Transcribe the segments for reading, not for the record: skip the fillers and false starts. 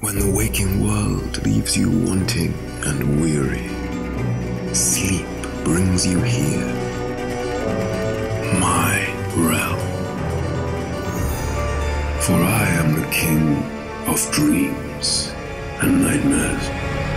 When the waking world leaves you wanting and weary, sleep brings you here, my realm. For I am the king of dreams and nightmares.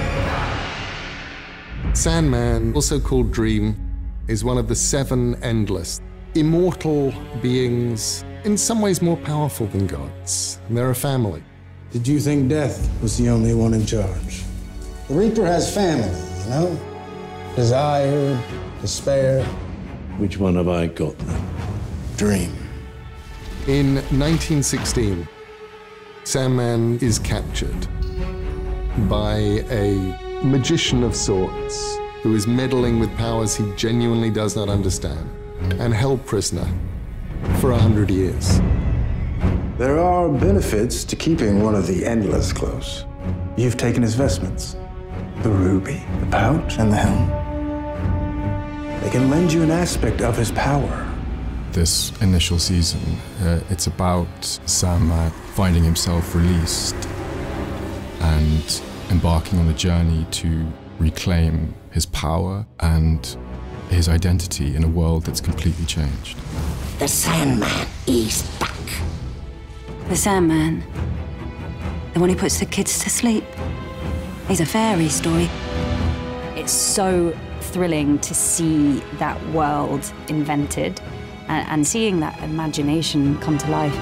Sandman, also called Dream, is one of the 7 endless, immortal beings, in some ways more powerful than gods. They're a family. Did you think death was the only one in charge? The Reaper has family, you know? Desire, despair. Which one have I got then? Dream. In 1916, Sandman is captured by a magician of sorts who is meddling with powers he genuinely does not understand and held prisoner for 100 years. There are benefits to keeping one of the Endless close. You've taken his vestments, the ruby, the pouch, and the helm. They can lend you an aspect of his power. This initial season, it's about Sandman finding himself released and embarking on a journey to reclaim his power and his identity in a world that's completely changed. The Sandman is back. The Sandman, the one who puts the kids to sleep. He's a fairy story. It's so thrilling to see that world invented and seeing that imagination come to life.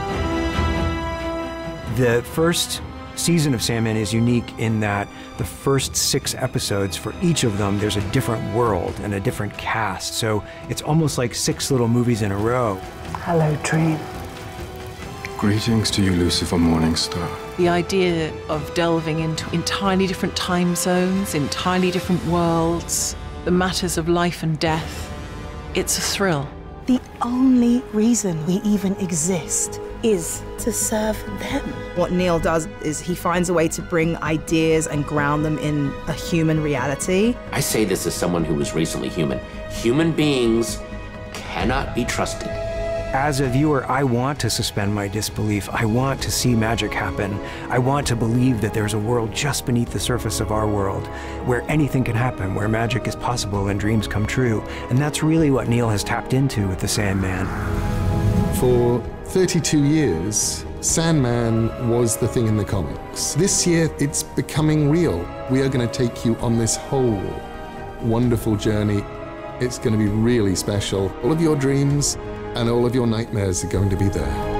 The first season of Sandman is unique in that the first 6 episodes, for each of them, there's a different world and a different cast. So it's almost like 6 little movies in a row. Hello, Dream. Greetings to you, Lucifer Morningstar. The idea of delving into entirely different time zones, entirely different worlds, the matters of life and death, it's a thrill. The only reason we even exist is to serve them. What Neil does is he finds a way to bring ideas and ground them in a human reality. I say this as someone who was recently human. Human beings cannot be trusted. As a viewer, I want to suspend my disbelief. I want to see magic happen. I want to believe that there's a world just beneath the surface of our world where anything can happen, where magic is possible and dreams come true. And that's really what Neil has tapped into with The Sandman. For 32 years, Sandman was the thing in the comics. This year, it's becoming real. We are going to take you on this whole wonderful journey. It's going to be really special. All of your dreams and all of your nightmares are going to be there.